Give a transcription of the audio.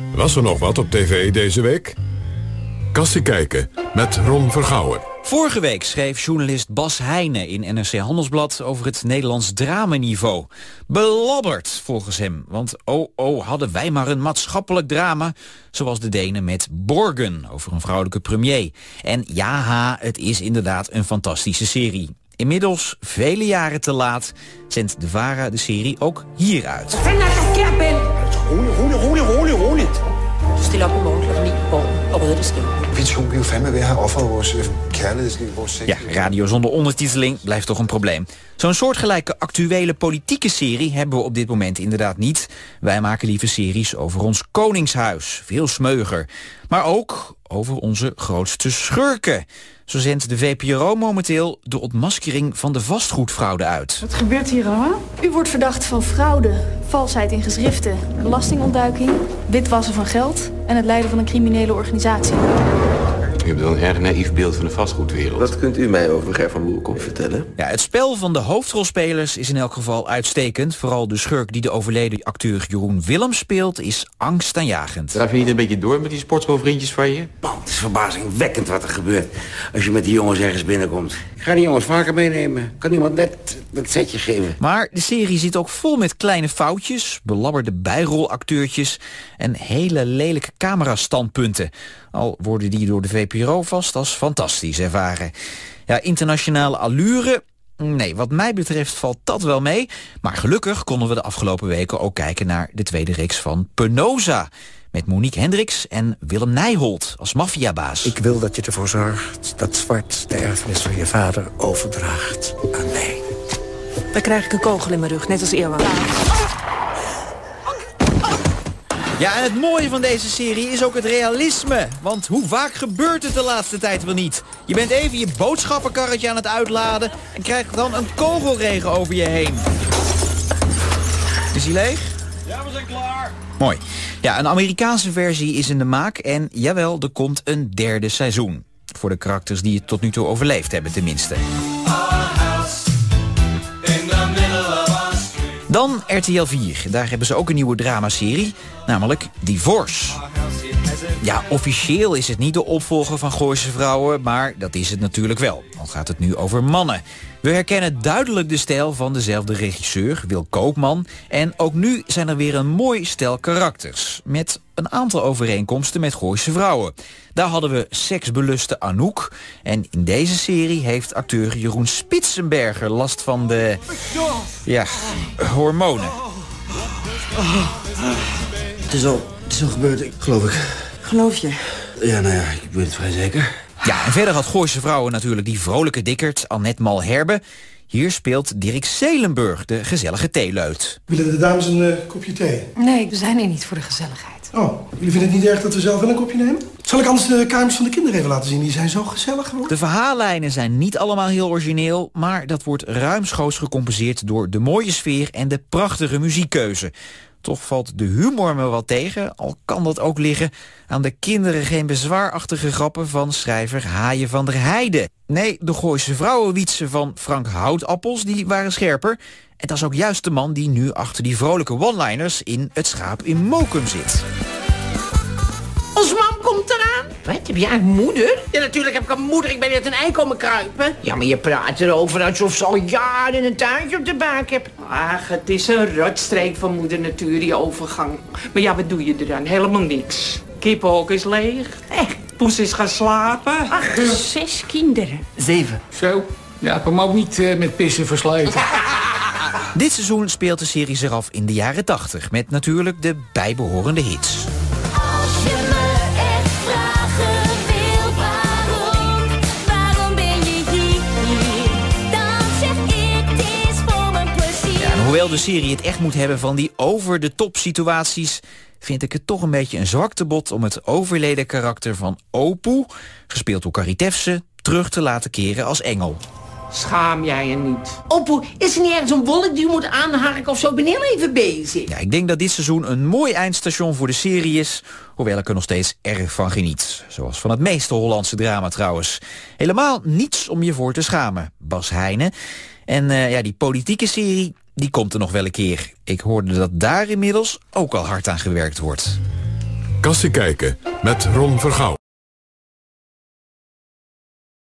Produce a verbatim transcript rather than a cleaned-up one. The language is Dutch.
Was er nog wat op tv deze week? Kassie kijken met Ron Vergouwen. Vorige week schreef journalist Bas Heijnen in N R C Handelsblad over het Nederlands dramaniveau. Belabberd, volgens hem. Want oh oh, hadden wij maar een maatschappelijk drama, zoals de Denen met Borgen over een vrouwelijke premier. En ja, ha, het is inderdaad een fantastische serie. Inmiddels, vele jaren te laat, zendt de VARA de serie ook hier uit. Rolig, rolig, rolig, rolig, rolig. Stil op i morgen klokken ni på og redde det sted. Vi to vil jo fandme ved at have offeret vores kærlighedsliv, vores sex. Ja, radio zonder ondertiteling blijft toch een probleem. Zo'n soortgelijke actuele politieke serie hebben we op dit moment inderdaad niet. Wij maken liever series over ons koningshuis, veel smeuiger. Maar ook over onze grootste schurken. Zo zendt de V P R O momenteel de ontmaskering van de vastgoedfraude uit. Wat gebeurt hier allemaal? U wordt verdacht van fraude, valsheid in geschriften, belastingontduiking, witwassen van geld en het leiden van een criminele organisatie. U hebt wel een erg naïef beeld van de vastgoedwereld. Wat kunt u mij over Ger van Boerkom vertellen? Ja, het spel van de hoofdrolspelers is in elk geval uitstekend. Vooral de schurk die de overleden acteur Jeroen Willems speelt is angstaanjagend. Draaf je niet een beetje door met die sportschoolvriendjes van je? Man, het is verbazingwekkend wat er gebeurt als je met die jongens ergens binnenkomt. Ik ga die jongens vaker meenemen. Kan iemand net dat setje geven? Maar de serie zit ook vol met kleine foutjes, belabberde bijrolacteurtjes en hele lelijke camerastandpunten. Al worden die door de V P R O vast als fantastisch ervaren. Ja, internationale allure? Nee, wat mij betreft valt dat wel mee. Maar gelukkig konden we de afgelopen weken ook kijken naar de tweede reeks van Penosa. Met Monique Hendricks en Willem Nijholt als maffiabaas. Ik wil dat je ervoor zorgt dat Zwart de erfenis van je vader overdraagt aan mij. Dan krijg ik een kogel in mijn rug, net als Eerwan. Ja, en het mooie van deze serie is ook het realisme. Want hoe vaak gebeurt het de laatste tijd wel niet? Je bent even je boodschappenkarretje aan het uitladen en krijgt dan een kogelregen over je heen. Is hij leeg? Ja, we zijn klaar. Mooi. Ja, een Amerikaanse versie is in de maak en jawel, er komt een derde seizoen. Voor de karakters die het tot nu toe overleefd hebben tenminste. Dan R T L vier. Daar hebben ze ook een nieuwe dramaserie, namelijk Divorce. Ja, officieel is het niet de opvolger van Gooise Vrouwen, maar dat is het natuurlijk wel. Al gaat het nu over mannen. We herkennen duidelijk de stijl van dezelfde regisseur, Wil Koopman. En ook nu zijn er weer een mooi stel karakters. Met een aantal overeenkomsten met Gooise Vrouwen. Daar hadden we seksbeluste Anouk. En in deze serie heeft acteur Jeroen Spitsenberger last van de... ja, hormonen. Het is al, het is al gebeurd, geloof ik. Geloof je? Ja, nou ja, ik ben het vrij zeker. Ja, en verder had Gooise Vrouwen natuurlijk die vrolijke dikkerd Annette Malherbe. Hier speelt Dirk Zelenburg, de gezellige theeleut. Willen de dames een uh, kopje thee? Nee, we zijn hier niet voor de gezelligheid. Oh, jullie vinden het niet erg dat we zelf wel een kopje nemen? Zal ik anders de kamers van de kinderen even laten zien? Die zijn zo gezellig geworden. De verhaallijnen zijn niet allemaal heel origineel, maar dat wordt ruimschoots gecompenseerd door de mooie sfeer en de prachtige muziekkeuze. Toch valt de humor me wat tegen, al kan dat ook liggen aan de kinderen geen bezwaarachtige grappen van schrijver Haaien van der Heijden. Nee, de Gooise vrouwenwietsen van Frank Houtappels, die waren scherper. En dat is ook juist de man die nu achter die vrolijke one-liners in Het Schaap in Mokum zit. Ons mam komt eraan. Wat, heb jij een moeder? Ja, natuurlijk heb ik een moeder. Ik ben net een ei komen kruipen. Ja, maar je praat erover alsof ze al jaren een tuintje op de buik hebt. Ach, het is een rotstreek van moeder natuur, die overgang. Maar ja, wat doe je eraan? Helemaal niks. Kippenhok is leeg. Echt. Poes is gaan slapen. Ach, zes kinderen. Zeven. Zo, ja, ik heb hem ook niet uh, met pissen versleten. Dit seizoen speelt de serie zich af in de jaren tachtig, met natuurlijk de bijbehorende hits. Hoewel de serie het echt moet hebben van die over-de-top situaties, vind ik het toch een beetje een zwaktebod om het overleden karakter van Opoe, gespeeld door Carrie Tefse, terug te laten keren als engel. Schaam jij je niet? Opoe, is er niet ergens een wolk die je moet aanharken of zo? Ik ben heel even bezig. Ja, ik denk dat dit seizoen een mooi eindstation voor de serie is, hoewel ik er nog steeds erg van geniet. Zoals van het meeste Hollandse drama trouwens. Helemaal niets om je voor te schamen, Bas Heijnen. En uh, ja, die politieke serie, die komt er nog wel een keer. Ik hoorde dat daar inmiddels ook al hard aan gewerkt wordt. Kassie kijken met Ron Vergouwen.